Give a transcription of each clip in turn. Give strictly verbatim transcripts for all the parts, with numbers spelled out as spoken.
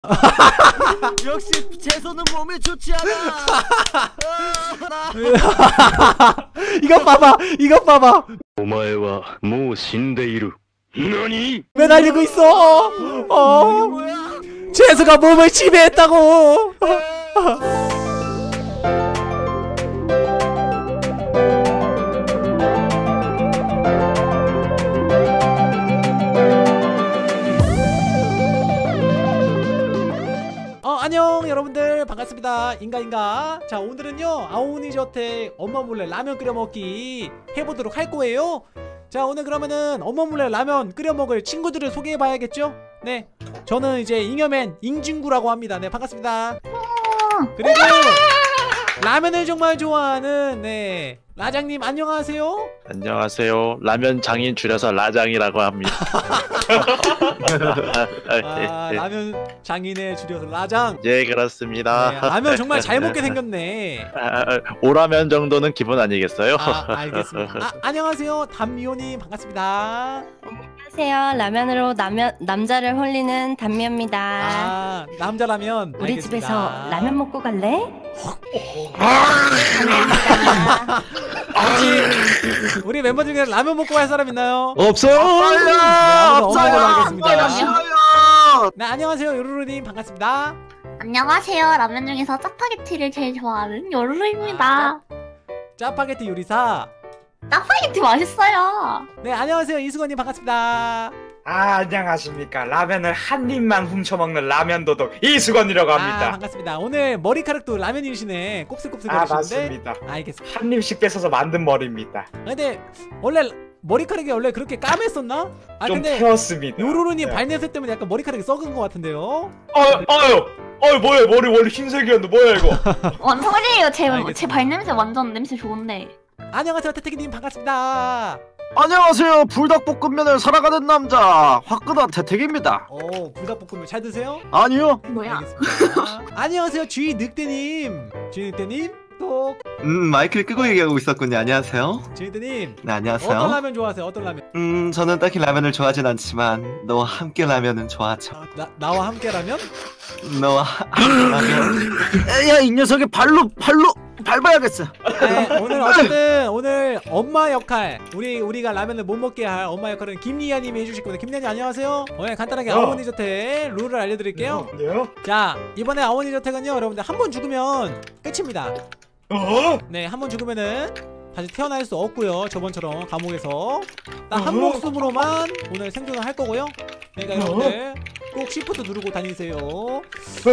역시 채소는 몸에 좋지 않아. 이것 봐봐, 이것 봐봐. お前はもう死んでいる。何? 왜 날리고 있어? 어, 채소가 몸을 지배했다고. 어, 안녕 여러분들 반갑습니다. 인가인가. 자, 오늘은요 아오니저택 엄마 몰래 라면 끓여 먹기 해보도록 할 거예요. 자, 오늘 그러면은 엄마 몰래 라면 끓여 먹을 친구들을 소개해 봐야겠죠? 네, 저는 이제 잉여맨 잉진구라고 합니다. 네, 반갑습니다. 그리고 라면을 정말 좋아하는 네 라장님 안녕하세요. 안녕하세요. 라면 장인 줄여서 라장이라고 합니다. 아, 라면 장인에 줄여서 라장. 예, 그렇습니다. 네, 라면 정말 잘 먹게 생겼네. 아, 오라면 정도는 기본 아니겠어요? 아, 알겠습니다. 아, 안녕하세요. 담미호님 반갑습니다. 안녕하세요. 라면으로 남면, 남자를 홀리는 담미호입니다. 아, 남자라면 우리 알겠습니다. 집에서 라면 먹고 갈래? 혹시 우리 멤버 중에 라면 먹고 갈 사람 있나요? 없어요. 네, 없어요. 하겠습니다. 없어요. 네, 안녕하세요. 요루루님 반갑습니다. 안녕하세요. 라면 중에서 짜파게티를 제일 좋아하는 요루루입니다. 짜파게티 요리사. 짜파게티 맛있어요. 네, 안녕하세요. 이수건님 반갑습니다. 아, 안녕하십니까. 라면을 한 입만 훔쳐먹는 라면 도둑 이수건이라고 합니다. 아, 반갑습니다. 오늘 머리카락도 라면이시네. 곱슬곱슬 아, 거리시는데. 맞습니다. 알겠습니다. 한 입씩 뺏어서 만든 머리입니다. 근데 원래 머리카락이 원래 그렇게 까맸었나? 아, 좀 근데 태웠습니다. 요루루님 네. 발냄새 때문에 약간 머리카락이 썩은 것 같은데요? 어, 어유, 어유, 뭐야, 머리 원래 흰색이었는데 뭐야 이거? 완 소리예요. 제, 알겠습니다. 제 발냄새 완전 냄새 좋은데. 안녕하세요. 태태기님 반갑습니다. 안녕하세요. 불닭볶음면을 사랑하는 남자 화끈한 태택입니다. 오, 불닭볶음면 잘 드세요? 아니요. 뭐야? 알겠습니다. 안녕하세요. 주희 늑대님. 주희 늑대님 또 음 마이크를 끄고 얘기하고 있었군요. 안녕하세요. 주희 늑대님 네, 안녕하세요. 어떤 라면 좋아하세요? 어떤 라면? 음 저는 딱히 라면을 좋아하진 않지만 너와 함께 라면은 좋아하죠. 아, 나, 나와 함께 라면? 너와 함께 라면. 야, 이 녀석의 발로 발로 밟아야겠어. 네, 오늘 어쨌든 오늘 엄마 역할 우리 우리가 라면을 못 먹게 할 엄마 역할은 김리아님이 해주실 겁니다. 김리아님 안녕하세요. 오늘 간단하게 어. 아오니 저택 룰을 알려드릴게요. 네. 자, 이번에 아오니 저택은요 여러분들 한 번 죽으면 끝입니다. 어? 네, 한 번 죽으면은 다시 태어날 수 없고요. 저번처럼 감옥에서 딱 한 어. 목숨으로만 오늘 생존을 할 거고요. 그러니까 어. 여러분들 꼭 시프트 누르고 다니세요. 어?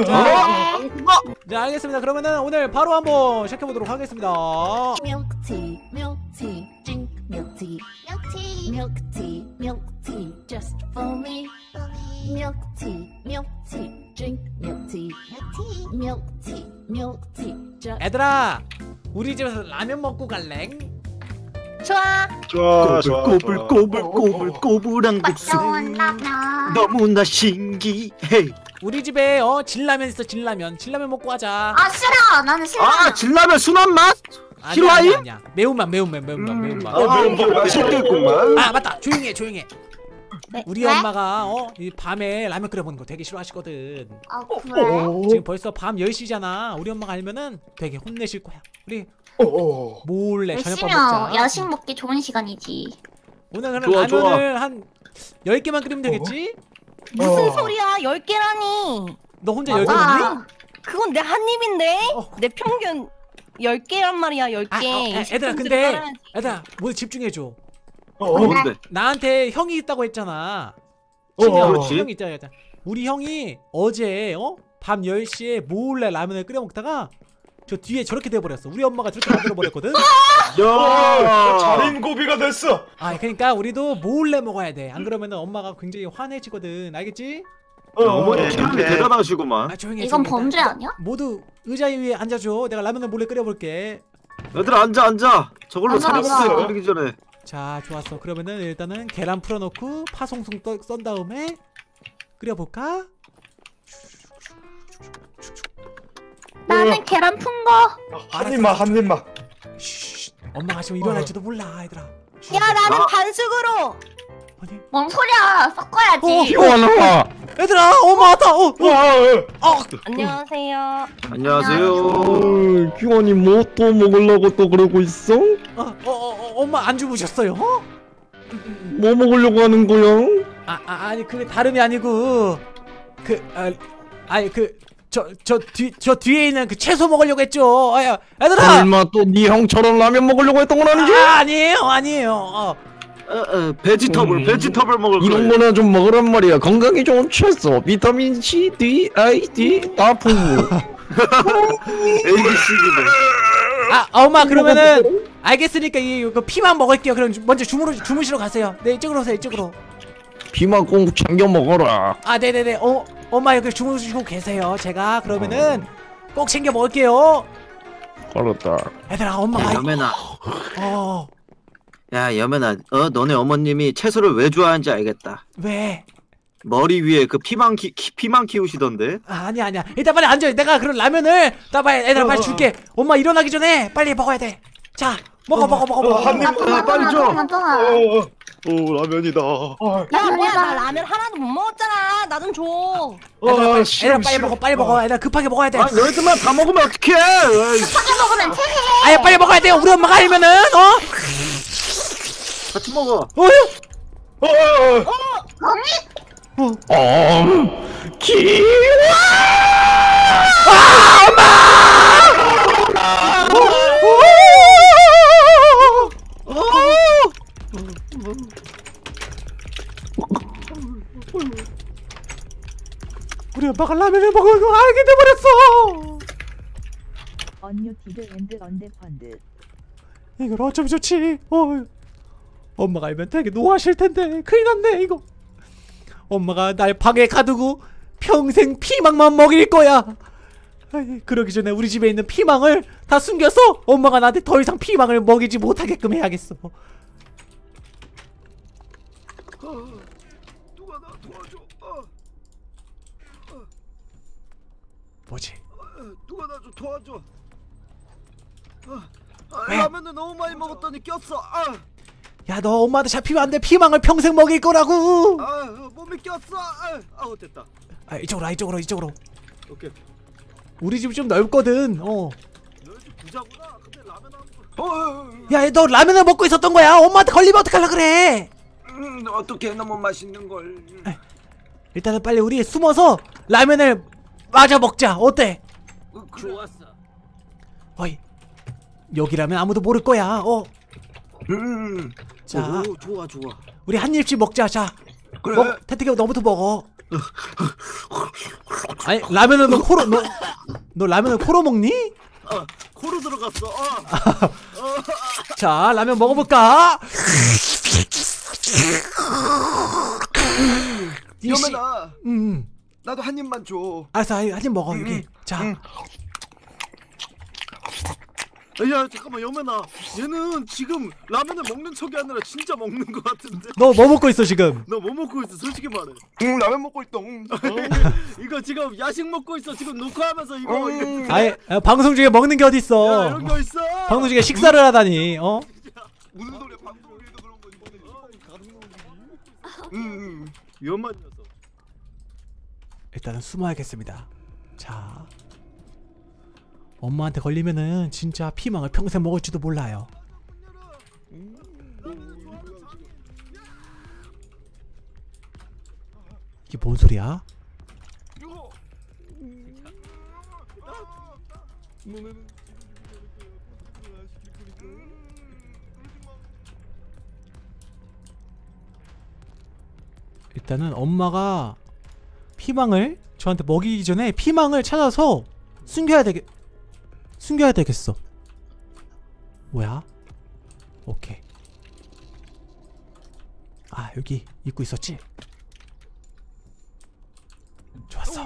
네, 알겠습니다. 그러면은 오늘 바로 한번 시작해보도록 하겠습니다. Milk tea, milk tea, drink milk tea. Milk tea. Milk tea, milk tea, just for me. Milk tea, milk tea, drink milk tea. Milk tea, milk tea, just. 얘들아, 우리 집에서 라면 먹고 갈래? 좋아. 좋아, 꼬불 꼬불 꼬불 꼬불한 국수 맛있는 라면. 너무나 신기해. 우리 집에 어 진라면 있어. 진라면 진라면 먹고 가자. 아 싫어. 나는 싫어. 아, 진라면 순한 맛? 아니야, 싫어하니? 아니야, 아니야. 매운맛 매운맛 매운맛 매운맛. 어, 매운맛 맛있겠구만. 아, 맞다. 조용해 조용해. 네. 우리 왜? 엄마가 어 이 밤에 라면 끓여 먹는 거 되게 싫어하시거든. 아 그래? 지금 벌써 밤 열 시잖아. 우리 엄마가 알면은 되게 혼내실 거야. 우리 오. 몰래 저녁밥 열시면 먹자. 야식 먹기 좋은 시간이지. 오늘 그럼 좋아, 라면을 한 열 개만 끓이면 되겠지? 무슨 어. 소리야? 열 개라니. 너 혼자 열 개 먹니? 아, 그건 내 한 입인데. 어. 내 평균 열 개란 말이야. 열 개. 아, 어, 애- 애들아 근데 애들아 모두 집중해줘. 어, 뭔데? 나한테 형이 있다고 했잖아. 어, 친형, 그렇지. 형 있잖아, 있잖아. 우리 형이 어제 어? 밤 열 시에 몰래 라면을 끓여 먹다가 저 뒤에 저렇게 돼버렸어. 우리 엄마가 저렇게 만들어 버렸거든. 야, 자린고비가 됐어. 아, 그러니까 우리도 몰래 먹어야 돼. 안 그러면 엄마가 굉장히 화내지거든. 알겠지? 어, 어머니 어, 기량이 네. 대단하시구만. 아, 조용히 해. 이건 조용히 해. 범죄 아니야? 모두 의자 위에 앉아줘. 내가 라면을 몰래 끓여볼게. 얘들아 앉아 앉아. 저걸로 앉아, 사료부터 앉아. 끓이기 전에. 자, 좋았어. 그러면은 일단은 계란 풀어놓고 파송송 떠, 썬 다음에 끓여볼까? 나는 계란 푼 거. 한 입만, 한 입만. 쉬, 엄마가 지금 일어날지도 몰라, 얘들아. 야, 나는 반숙으로. 아니, 뭔 소리야? 섞어야지. 어, 와 얘들아 엄마 왔다. 어, 어. 어. 안녕하세요. 안녕하세요. 기환이 뭐 또 먹으려고 또 그러고 있어? 어, 어, 어, 엄마 안 주무셨어요? 어? 뭐 먹으려고 하는 거야? 아, 아 아니 그게 다름이 아니고 그 아, 아니 그 저 저 뒤 저 뒤에 있는 그 채소 먹으려고 했죠. 아, 얘들아. 설마 또 네 형처럼 라면 먹으려고 했던 건 아니지? 아, 아니에요 아니에요. 어. 어, 어, 베지터블 음. 베지터블 먹을 이런 거예요. 거나 좀 먹으란 말이야. 건강에 좋은 채소, 비타민 C, D, I, D 다 풍부. 에이비씨기네. 아 엄마 그러면은 알겠으니까 이 그 피만 먹을게요. 그럼 먼저 주무러 주무시러 가세요. 네 이쪽으로 오세요 이쪽으로. 비만 꼭 챙겨 먹어라. 아 네네네. 어 엄마 여기 주무시고 계세요. 제가 그러면은 꼭 챙겨 먹을게요. 알았다. 얘들아 야, 엄마가 여매나. 어 야, 여매나. 어, 너네 어머님이 채소를 왜 좋아하는지 알겠다. 왜? 머리 위에 그 피망 키, 키 피망 키우시던데. 아, 아니야 아니야. 일단 빨리 앉아. 내가 그런 라면을 나 빨리 애들아 빨리 줄게. 엄마 일어나기 전에 빨리 먹어야 돼. 자 먹어 먹어 먹어 먹어. 한 입. 아, 빨리 줘. 맞아. 오 라면이다. 야 뭐야 나 라면 하나도 못 먹었잖아. 나 좀 줘. 애들아, 빨리, 싫음, 애들아 빨리 싫음. 먹어 빨리 먹어. 애들아 급하게 먹어야 돼. 아, 너희들만 다 먹으면 어떡해? 에이, 하게 먹으면 체해. 아야 빨리 먹어야 돼요. 우리 엄마가 알면은 어? 같이 먹어. 어휴. 어, 기환. 우리 엄마가 라면을 먹은 거 알게 돼버렸어. 언유티드 앤드 언데펀드. 이걸 어쩜 좋지? 어, 엄마가 알면 되게 노하실 텐데 큰일 났네 이거. 엄마가 날 방에 가두고 평생 피망만 먹일 거야. 아이, 그러기 전에 우리 집에 있는 피망을 다 숨겨서 엄마가 나한테 더 이상 피망을 먹이지 못하게끔 해야겠어. 누가 나 도와줘. 어, 뭐지? 누가 나 좀 도와줘. 어, 아, 왜? 라면을 너무 많이 먹었더니 꼈어. 아, 야 너 엄마한테 잡히면 안 돼. 피망을 평생 먹일 거라고. 아, 몸이 꼈어. 아, 아우 됐다. 아 이쪽으로 와 이쪽으로 이쪽으로. 오케이. 우리 집 좀 넓거든. 어. 너희 집 부자구나. 근데 라면 한 번. 어, 야 너 라면을 먹고 있었던 거야. 엄마한테 걸리면 어떡하려 그래. 음, 어떻게 너무 맛있는 걸. 일단은 빨리 우리 숨어서 라면을 마저 먹자. 어때? 어, 좋았어. 어이 여기라면 아무도 모를 거야. 어. 음. 자 오, 좋아 좋아. 우리 한 입씩 먹자. 자 그래. 먹, 태태기 너부터 먹어. 아니 라면을 너 코로 너, 너 라면을 코로 먹니? 어, 코로 들어갔어. 어. 자 라면 먹어볼까? 이 씨- 여매나, 음 나도 한 입만 줘. 알았어 한 입 먹어 여기. 자 음. 야 잠깐만 여매나, 얘는 지금 라면을 먹는 척이 아니라 진짜 먹는 것 같은데. 너 뭐 먹고 있어 지금? 너 뭐 먹고 있어? 솔직히 말해. 응 라면 먹고 있다. 이거 지금 야식 먹고 있어. 지금 녹화하면서 이거. 이거 아예 아, 방송 중에 먹는 게 야, 어딨어? 이런 거 있어. 방송 중에 식사를 하다니. 어? 무슨 소리야? 방송에도 그런 거 이번에. 음, 위험한 녀석. 일단은 숨어야겠습니다. 자 엄마한테 걸리면은 진짜 피망을 평생 먹을지도 몰라요. 이게 뭔 소리야? 일단은 엄마가 피망을 저한테 먹이기 전에 피망을 찾아서 숨겨야 되겠 숨겨야 되겠어. 뭐야? 오케이. 아 여기 입고 있었지? 좋았어.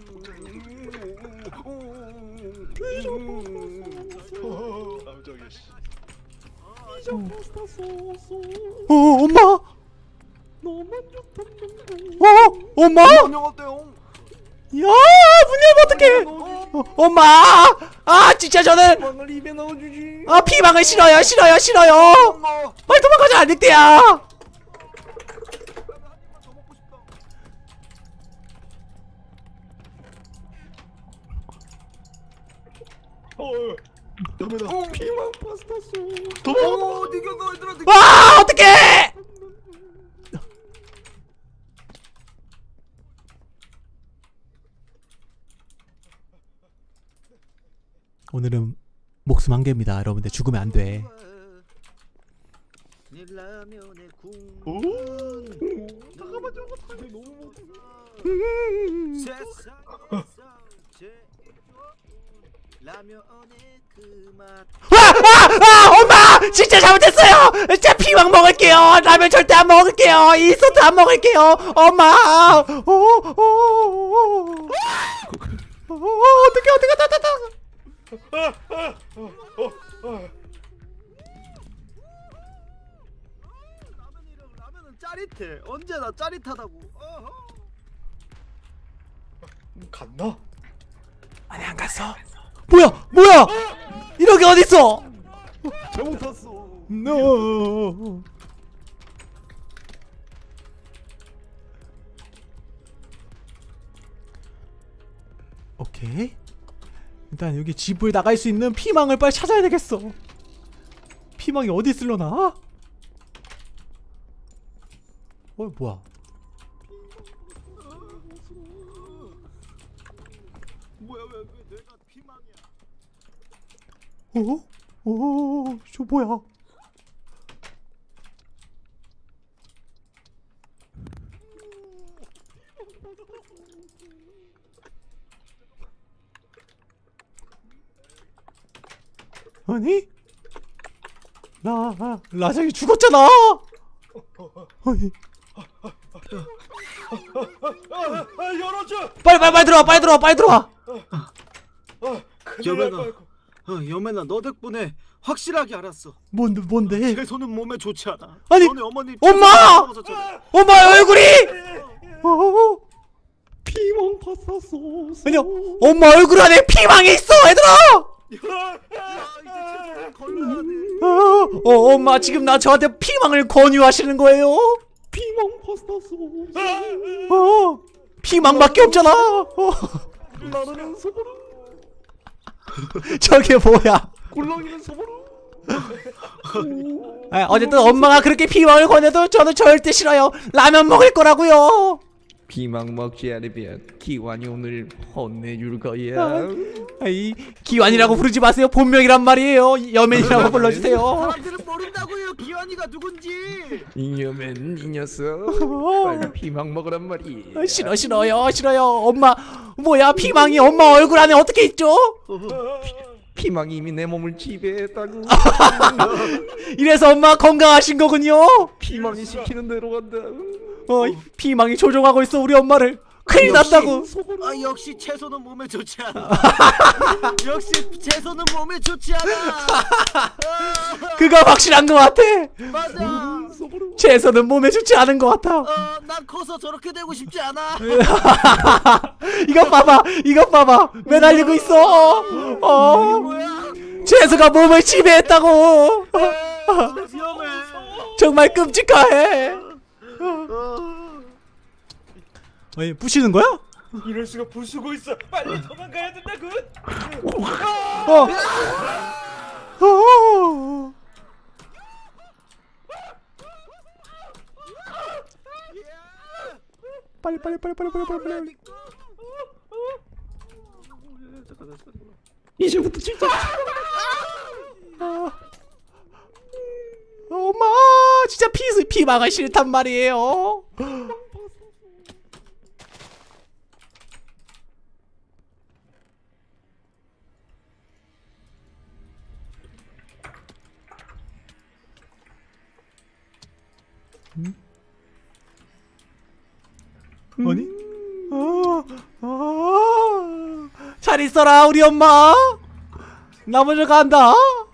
어 엄마. 어 엄마. 안녕하세요. 야, 문 열면 어떡해? 어, 엄마! 아, 진짜 저는 빵을 입에 넣어주지. 아, 피망을 싫어요, 싫어요, 싫어요. 빨리 도망가자, 늑대야. 너무나 피망 파스타 소. 어 니가 너희들한테 와 어떡해! 오늘은 목숨 한 개입니다. 여러분들 죽으면 안 돼. 네 라면의 국물 잠깐만 저거 타기 너무 세상에서 제일 좋은 라면의 그맛 와! 와! 와! 엄마! 진짜 잘못했어요! 진짜 피망 먹을게요! 라면 절대 안 먹을게요! 인스턴트 안 먹을게요! 엄마! 오! 오! 오! 어떡해 어떡해 어떡해 라면이랑 라면은 짜릿해 언제나 짜릿하다고 어허. 갔나? 아니 안 갔어 뭐야 뭐야 이런 게 어딨어 잘못 탔어 no. 오케이 일단 여기 집을 나갈 수 있는 피망을 빨리 찾아야 되겠어. 피망이 어디 있을려나? 어 뭐야 뭐야 왜, 왜 내가 피망이야 어? 어? 저 뭐야 아니? 라, 라장이 죽었잖아! 아니. 아, 열어줘! 빨리, 빨리, 빨리 들어와, 빨리 들어와, 빨리 들어와! 여매나 어, 여매나 너 덕분에 확실하게 알았어 뭔데, 뭔데? 채소는 몸에 좋지 않아 아니, 너네 어머니 엄마! 먹었었잖아. 엄마 얼굴이! 어, 피망 파스타 소스. 아니야, 엄마 얼굴 안에 피망이 있어, 얘들아! 야 이제 채소는 걸러야 돼 어, 어, 엄마 지금 나 저한테 피망을 권유하시는 거예요? 피망 파스타 소스. 어, 피망밖에 없잖아. 어. 나는 소보루. 저게 뭐야? 꿀렁이는 소보루. 아, 어쨌든 엄마가 그렇게 피망을 권해도 저는 절대 싫어요. 라면 먹을 거라고요. 피망 먹지 않으면 기완이 오늘 혼내줄 거야. 아이, 기완이라고 부르지 마세요. 본명이란 말이에요. 여맨이라고 불러주세요. 사람들은 모른다고요 기환이가 누군지 이녀면 이 녀석 빨리 피망 먹으란 말이. 아, 싫어 싫어요 싫어요. 엄마 뭐야 피망이 엄마 얼굴 안에 어떻게 있죠? 피망이 이미 내 몸을 지배했다고. 이래서 엄마 건강하신 거군요. 피망이 시키는 대로 간다. 어, 피망이 조종하고 있어 우리 엄마를. 큰일 났다고. 아 역시 채소는 몸에 좋지 않아 역시 채소는 몸에 좋지 않아 그거 확실한 것 같아. 맞아 채소는 몸에 좋지 않은 것 같아. 어난 커서 저렇게 되고 싶지 않아 이것 봐봐 이것 봐봐 매달리고 있어. 어, 뭐야 채소가 몸을 지배했다고. 위험해 정말 끔찍해. 아니 부시는 거야? 이럴 수가 부수고 있어. 빨리 도망가야 된다고. 어. 어. 빨리 빨리 빨리 빨리 빨리 빨리 빨리. 이제부터 진짜. 아. 엄마 진짜 피 피망이 싫단 말이에요. 음? 아니? 아, 아, 잘 있어라 우리 엄마. 나 먼저 간다.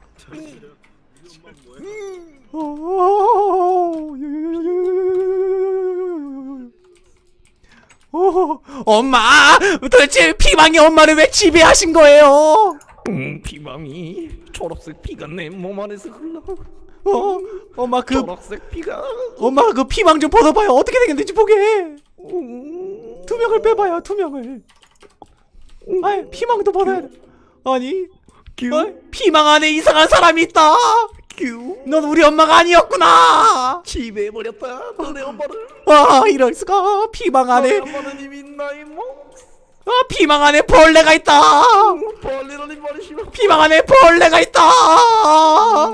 오, 엄마 도대체 피망이 엄마를 왜 지배하신 거예요? 음, 피망이 초록색 피가 내 몸 안에서 흘러. 어, 엄마 그 초록색 피가. 엄마 그 피망 좀 벗어봐요. 어떻게 생겼는지 보게. 음, 투명을 빼봐요. 투명을. 아이 피망도 벗어야 돼. 아니 어? 피망 안에 이상한 사람이 있다. 큐. 넌 우리 엄마가 아니었구나. 지배해버렸다. 너네 엄마를. 아 이럴 수가. 피망 안에 너네 엄마는 이미 나의 뭐. 아 피망 안에 벌레가 있다. 벌레라니 말이시오. 피망 안에 벌레가 있다. 아,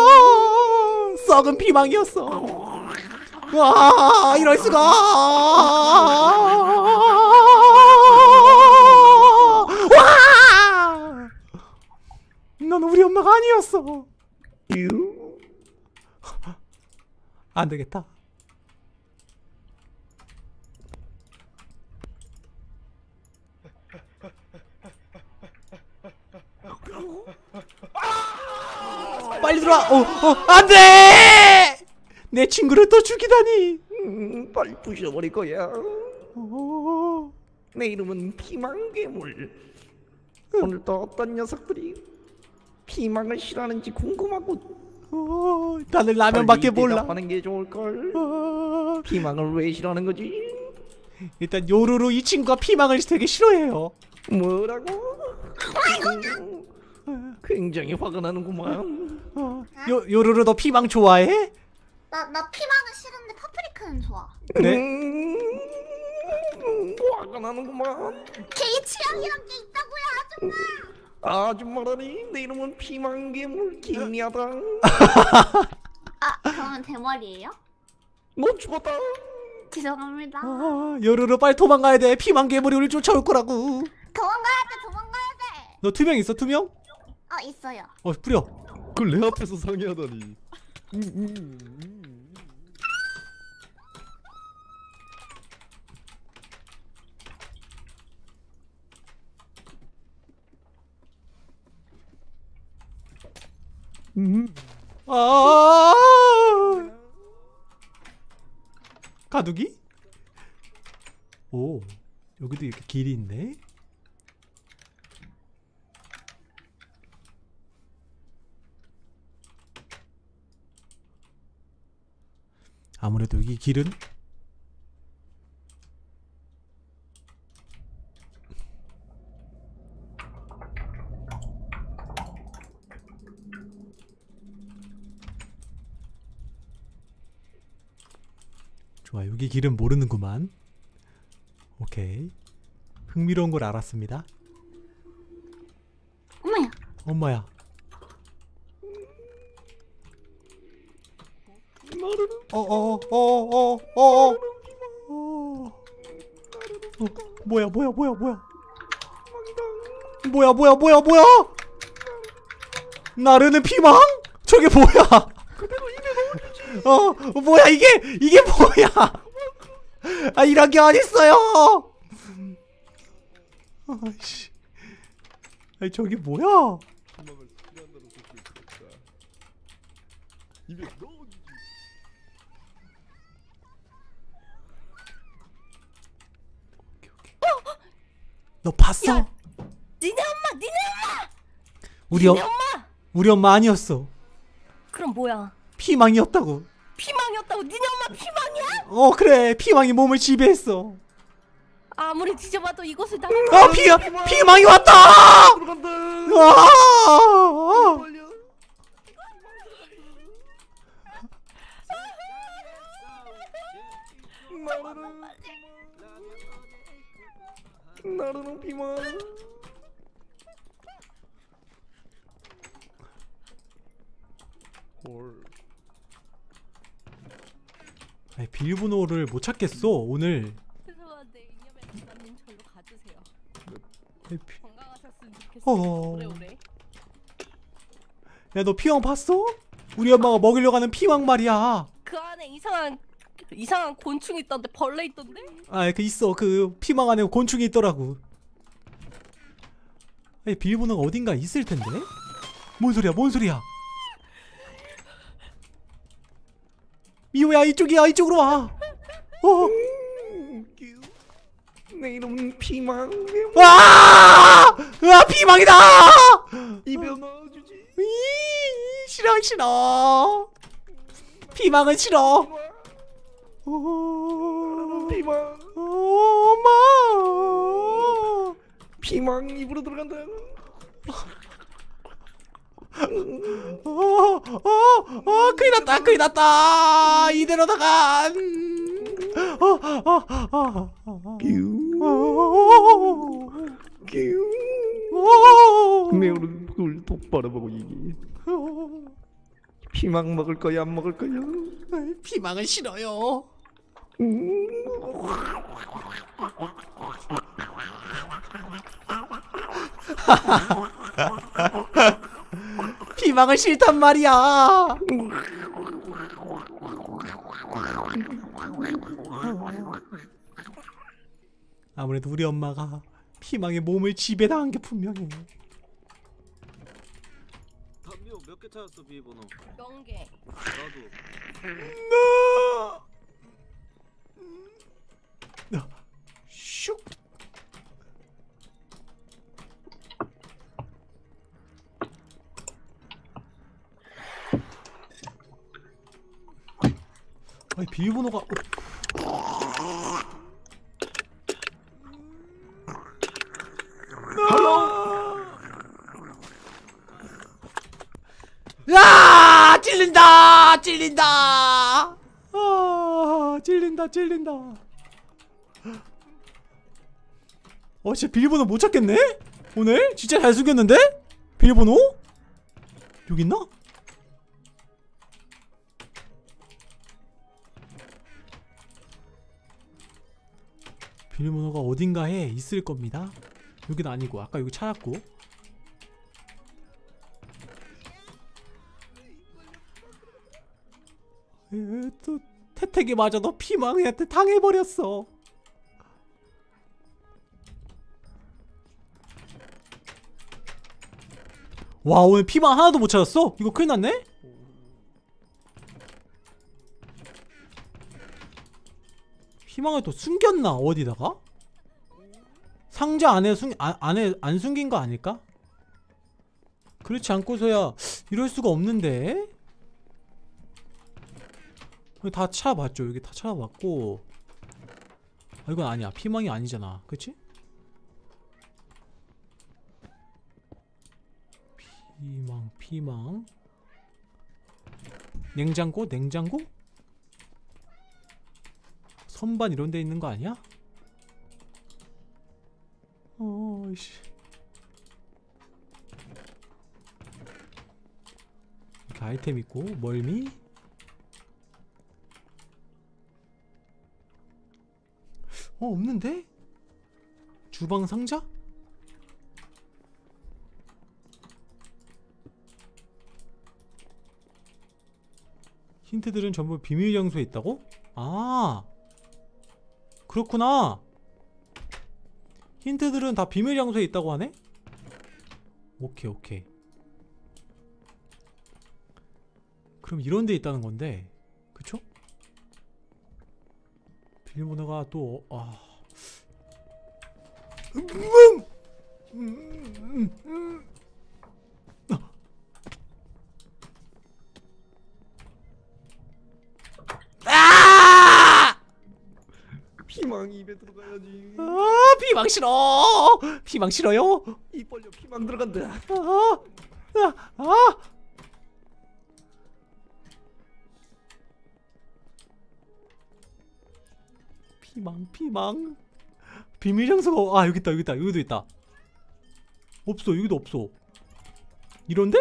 썩은 피망이었어. 와 이럴 수가. 와! 넌 우리 엄마가 아니었어. 큐. 안 되겠다. 빨리 들어와. 어, 어, 안 돼! 내 친구를 또 죽이다니. 음, 빨리 부셔버릴 거야. 어, 내 이름은 피망괴물. 오늘도 어떤 녀석들이 피망을 싫어하는지 궁금하고. 어, 나는 라면밖에 몰라. 하는 게 좋을걸. 어, 피망을 왜 싫어하는 거지? 일단 요루루 이 친구가 피망을 되게 싫어해요. 뭐라고? 음, 굉장히 화가 나는구만. 어, 요 요루루 너 피망 좋아해? 나, 나 피망은 싫은데 파프리카는 좋아. 그래? 음, 화가 나는구만. 개의 취향이란 게 있다고요, 아줌마. 아줌마라니 내 이름은 피망괴물 김리하다. 아, 그러면 대머리예요? 너 죽었다. 죄송합니다. 아, 요루루 빨리 도망가야 돼. 피망 괴물이 우리 쫓아올 거라고. 도망가야 돼, 도망가야 돼. 너 투명 있어 투명? 어, 있어요. 어 뿌려. 그걸 내 앞에서 상의하다니. 아 가두기? 오 여기도 이렇게 길이 있네. 아무래도 여기 길은 좋아. 여기 길은 모르는구만. 오케이. 흥미로운 걸 알았습니다. 어머야. 엄마야. 어어어어어어어 뭐야 뭐야 뭐야 뭐야 뭐야 뭐야 뭐야 뭐야 나르는 피망? 저게 뭐야? 어 뭐야 이게 이게 뭐야? 아 이런 게 어딨어요? 아이씨 아니 저게 뭐야? 너 봤어? 야, 니네 엄마, 니네 엄마. 우리 어, 니네 엄마. 우리 엄마 아니었어. 그럼 뭐야? 피망이었다고. 피망이었다고? 니네 엄마 피망이야? 어 그래 피망이 몸을 지배했어. 아무리 뒤져봐도 이곳을 나가. 아 피 피망이 왔다. 아! 나르는 피망. 아니 비밀번호를 못 찾겠어 오늘. 죄송한데 이념의 누나님 절로 가주세요. 아니, 피... 건강하셨으면 좋겠어요. 어... 오래오래. 야 너 피망 봤어? 우리 엄마가 먹이려고 하는 피망 말이야. 그 안에 이상한 이상한 곤충 있던데, 벌레 있던데? 아 그 있어. 그 피망 안에 곤충이 있더라고. 아니 비밀번호가 어딘가 있을 텐데? 뭔 소리야 뭔 소리야? 미호야 이쪽이야 이쪽으로 와. 어. 내 이름은 피망. 와! 으아 피망이다! 입에 넣어주지. 이 싫어 싫어. 피망은 싫어. 어... 피망. 엄마. 피망 입으로 들어간다. 어, 어, 어, 큰일 났다, 큰일 났다. 이대로다가. 음, 어, 어, 어, 어, 매우는 걸 똑바로 보고 얘기해. 피망 먹을 거야 안 먹을 거야? 피망은 싫어요. 피망은 싫단 말이야. 아무래도 우리 엄마가 피망의 몸을 지배당한 게 분명해. 담요 몇 개 찾았어 비밀번호? 영 개. 나도. 슉. 아니 비밀번호가 야 찔린다 찔린다 아 찔린다 찔린다. 어 진짜 비밀번호 못 찾겠네 오늘. 진짜 잘 숨겼는데 비밀번호 여기 있나? 비밀번호가 어딘가에 있을 겁니다. 여긴 아니고 아까 여기 찾았고. 에, 또 태택이 맞아도 피망이한테 당해버렸어. 와 오늘 피망 하나도 못 찾았어? 이거 큰일 났네? 피망을 또 숨겼나 어디다가? 상자 안에 숨 아, 안에 안 숨긴 거 아닐까? 그렇지 않고서야 이럴 수가 없는데. 다 찾아봤죠. 여기 다 찾아봤고. 아, 이건 아니야. 피망이 아니잖아. 그치? 피망 피망 냉장고? 냉장고? 선반 이런 데 있는 거 아니야? 어이씨. 이렇게 아이템 있고 멀미? 어 없는데? 주방 상자? 힌트들은 전부 비밀 장소에 있다고? 아 그렇구나. 힌트들은 다 비밀 장소에 있다고 하네? 오케이 오케이. 그럼 이런 데 있다는 건데 그쵸? 비밀번호가 또 아... 음, 음, 음, 음. 아! 피망 입에 들어가야지. 아 피망 싫어. 피망 싫어요. 입 벌려 피망 들어간다. 아, 아, 아. 피망 피망 비밀 장소가 아 여기 있다 여기 있다 여기도 있다. 없어 여기도 없어. 이런데?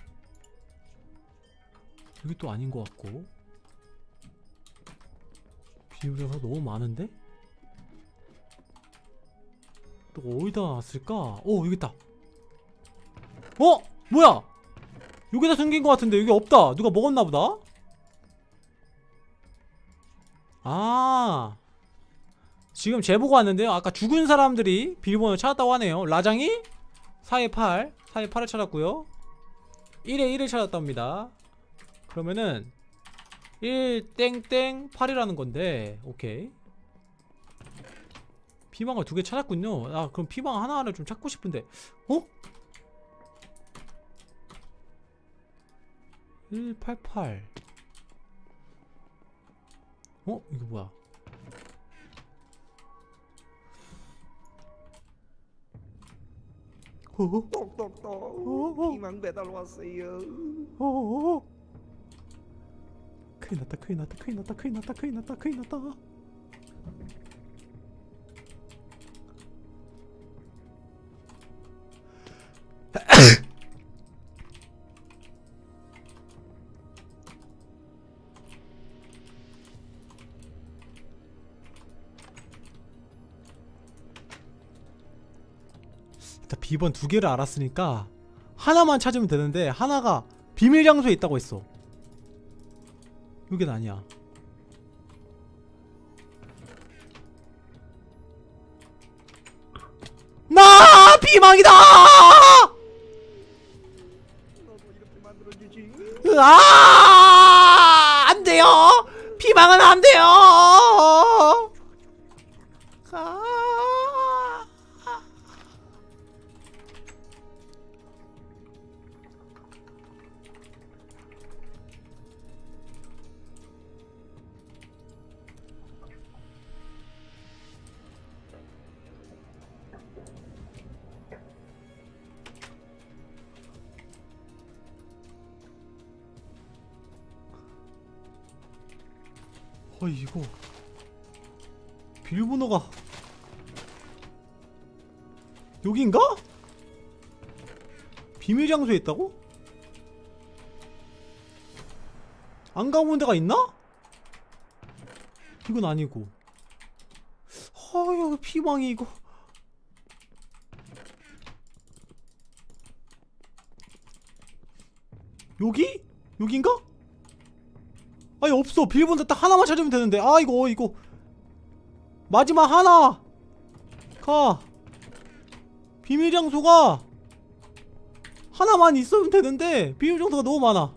여기 또 아닌 것 같고. 비밀 장소 너무 많은데? 또 어디다 놨을까? 어 여기 있다. 어? 뭐야? 여기다 숨긴 것 같은데 여기 없다. 누가 먹었나 보다. 아 지금 제보가 왔는데요. 아까 죽은 사람들이 비밀번호를 찾았다고 하네요. 라장이 사에 팔 사에 팔을 찾았고요 일에 일을 찾았답니다. 그러면은 일 땡땡 팔이라는 건데 오케이. 피망을 두 개 찾았군요. 아 그럼 피망 하나를 좀 찾고 싶은데 어? 일팔팔 어? 이거 뭐야? 어? 똑똑똑. 어? 희망 배달 왔어요. 어? 큰일 났다 큰일 났다 큰일 났다 큰일 났다 큰일 났다 큰일 났다. 일단 비번 두 개를 알았으니까 하나만 찾으면 되는데 하나가 비밀 장소에 있다고 했어. 여긴 아니야. 나 비망이다! 아! 안 돼요! 비망은 안 돼요! 아! 어 이거 비밀번호가 여긴가? 비밀 장소에 있다고? 안 가본 데가 있나? 이건 아니고. 아유 피망이 이거. 여기? 여긴가? 아니 없어. 비밀번호 딱 하나만 찾으면 되는데. 아 이거 이거 마지막 하나 가. 비밀 장소가 하나만 있으면 되는데 비밀 장소가 너무 많아.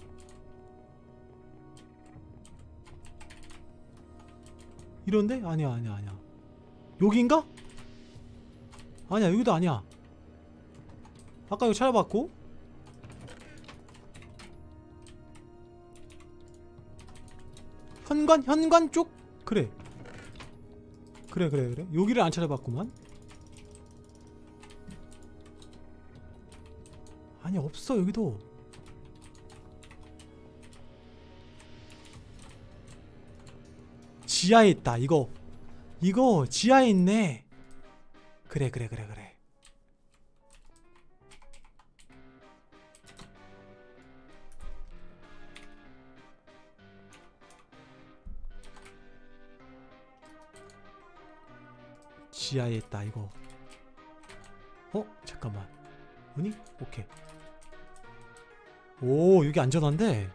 이런데? 아니야 아니야 아니야. 여긴가? 아니야 여기도 아니야. 아까 이거 찾아봤고. 현관? 현관 쪽? 그래 그래 그래 그래 여기를 안 찾아봤구만. 아니 없어 여기도. 지하에 있다. 이거 이거 지하에 있네. 그래 그래 그래 그래. 지하에 있다 이거. 어? 잠깐만. 아니? 오케이. 오 여기 안전한데?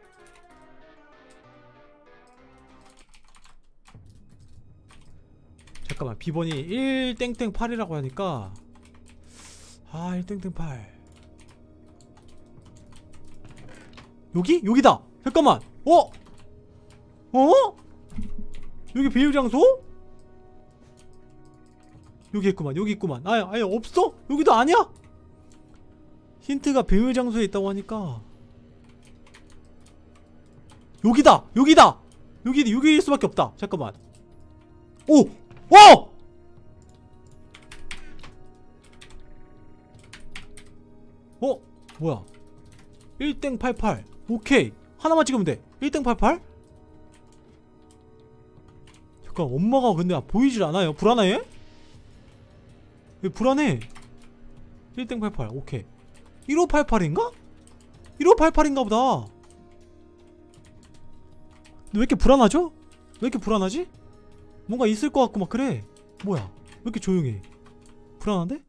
잠깐만 비번이 일 팔이라고 하니까 아 일 팔 여기? 여기다! 잠깐만! 어? 어? 여기 비밀장소? 여기 있구만 여기 있구만. 아예 아예 없어? 여기도 아니야? 힌트가 비밀장소에 있다고 하니까 여기다! 여기다! 여기 여기일 수밖에 없다. 잠깐만. 오! 어! 어? 뭐야? 일 팔팔. 오케이. 하나만 찍으면 돼. 일 팔팔? 잠깐 엄마가 근데 보이질 않아요. 불안해? 왜 불안해? 일 팔팔. 오케이. 일오팔팔인가? 일오팔팔인가 보다. 왜 이렇게 불안하죠? 왜 이렇게 불안하지? 뭔가 있을 것 같고 막 그래. 뭐야? 왜 이렇게 조용해? 불안한데?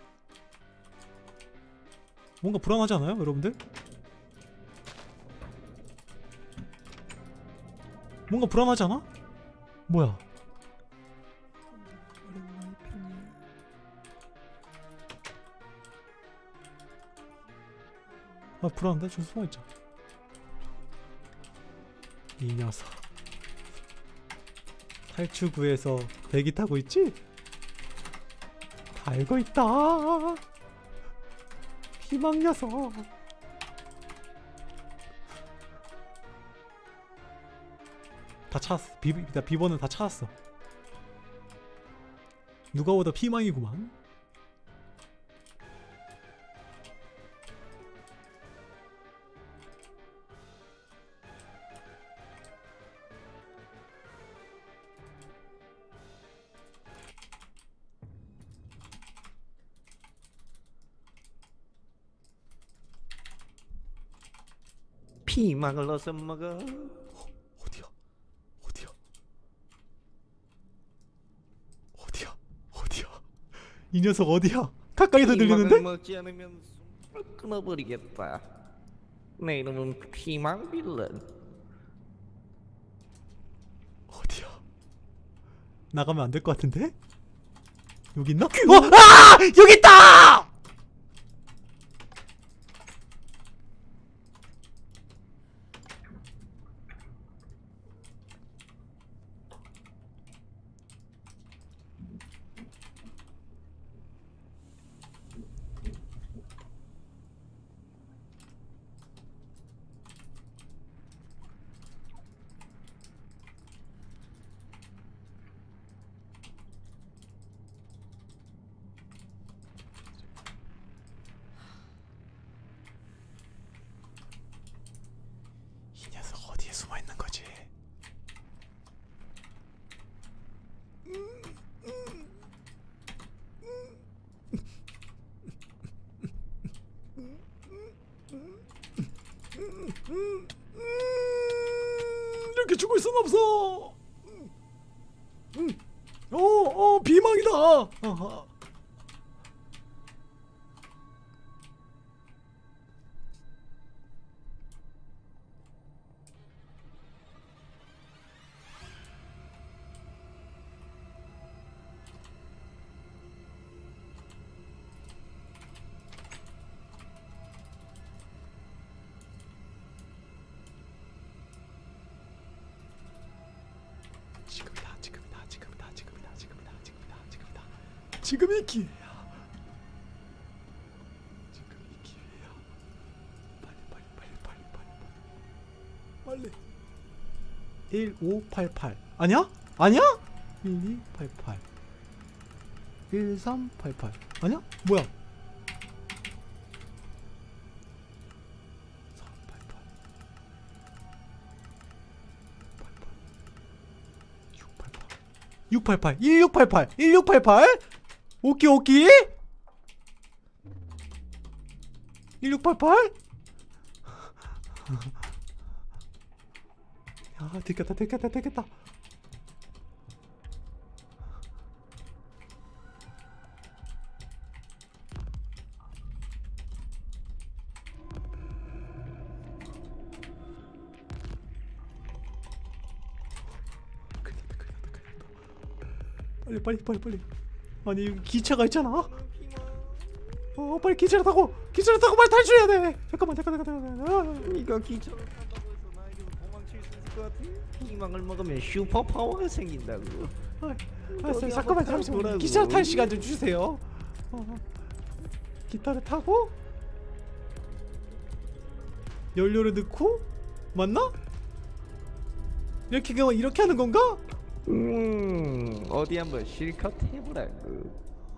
뭔가 불안하지 않아요? 여러분들? 뭔가 불안하지 않아? 뭐야? 아 불안한데? 좀 숨어있자. 이 녀석 탈출구에서 대기 타고 있지? 다 알고 있다. 희망 녀석. 다 찾았어. 비, 비, 비번은 다 찾았어. 누가 보다 피망이구만. 피망을 넣어서 먹어. 어디야? 어디야? 어디야? 어디야? 이 녀석 어디야? 가까이서 들리는데? 피망을 먹지 않으면 숨을 끊어버리겠다. 내 이름은 피망 빌런. 어디야? 나가면 안 될 것 같은데? 여기 있나? 어! 아! 여기 있다! 이 녀석 어디에 숨어 있는 거지? 이렇게 죽을 순 없어. 어, 어, 비망이다. 어허. 지금이다, 지금이다, 지금이다, 지금이다, 지금이다, 지금이다, 지금이다. 지금이 기회야. 지금이 기회야. 빨리, 빨리, 빨리, 빨리, 빨리, 빨리. 일오팔팔 아니야? 아니야? 일이팔팔 일삼팔팔 아니야? 뭐야? 육팔팔 일육팔팔 일육팔팔 오키 오키 일육팔팔 야 들켰다 들켰다 들켰다 빨리 빨리 빨리 빨리 아니 여기 기차가 있잖아. 어 빨리 기차를 타고 기차를 타고 빨리 탈출해야 돼. 잠깐만 잠깐만 잠깐만. 네가 기차를 탄다고 해서 나에게 도망칠 수 있을 것 같아? 피망을 먹으면 슈퍼 파워가 생긴다고. 아, 알았어요. 잠깐만 잠시만. 기차 탈 시간 좀 주세요. 어, 기타를 타고 연료를 넣고 맞나? 이렇게 이렇게 하는 건가? 음 어디 한번 실컷 해보라고.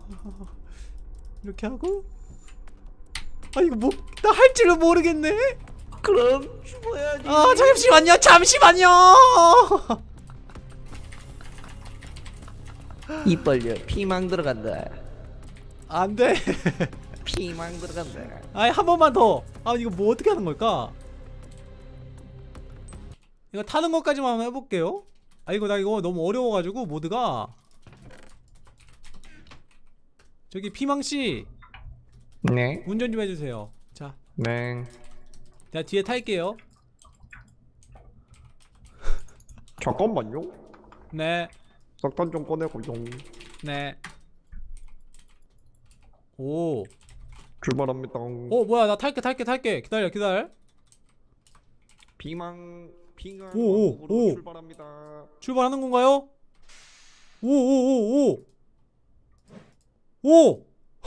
이렇게 하고 아 이거 뭐 나 할 줄을 모르겠네. 그럼 죽어야지. 아 잠시만요 잠시만요. 입 벌려. 피망 들어간다. 안돼. 피망 들어간다. 아이 한 번만 더. 아 이거 뭐 어떻게 하는 걸까? 이거 타는 것까지만 한번 해볼게요. 아 이거 나 이거 너무 어려워가지고 모드가. 저기 피망씨 네. 운전 좀 해주세요. 자, 네. 제가 뒤에 탈게요. 잠깐만요. 네, 석탄 좀 꺼내고 용. 네. 오, 출발합니다. 어 뭐야 나 탈게 탈게 탈게 기다려 기다려. 피망 피망 오, 오, 왕국으로 오. 출발합니다. 출발하는 건가요? 오오오오 오!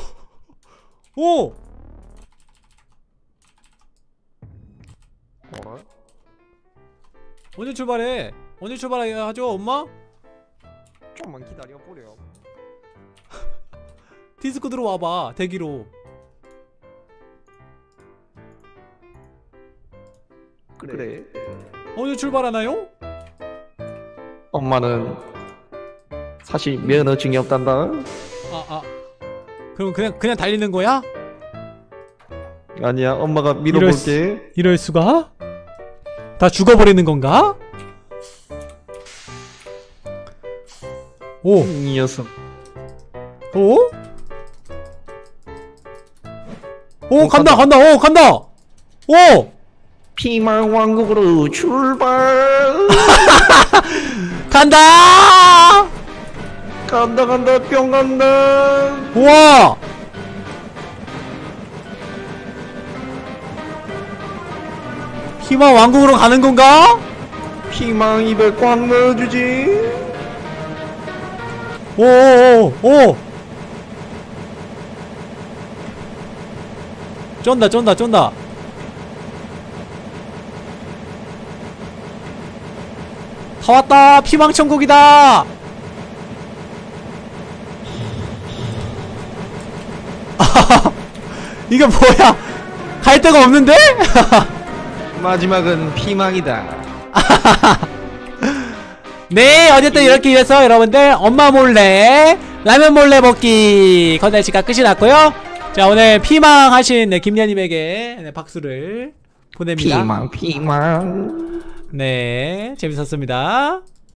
오! 어라? 언제 출발해? 언제 출발하죠 엄마? 좀만 기다려 보려. 디스코 들어와봐 대기로. 그래. 언제 출발하나요? 엄마는 사실 면허증이 없단다. 아, 아. 그럼 그냥 그냥 달리는 거야? 아니야, 엄마가 밀어볼게. 이럴 수가? 다 죽어버리는 건가? 오, 이 녀석. 오? 오, 간다, 간다, 오, 간다! 오! 피망 왕국으로 출발. 간다! 간다 간다 뿅 간다. 우와! 희망 왕국으로 가는 건가? 피망 입에 꽉 넣어주지. 오오오 오! 쫀다 쫀다 쫀다. 다 왔다. 피망천국이다. 이게 뭐야? 갈 데가 없는데? 마지막은 피망이다. 네, 어쨌든 이렇게 해서 여러분들 엄마 몰래 라면 몰래 먹기 컨텐츠가 끝이 났고요. 자, 오늘 피망 하신 네, 김연님에게 네, 박수를 보냅니다. 피망 피망. 네, 재밌었습니다.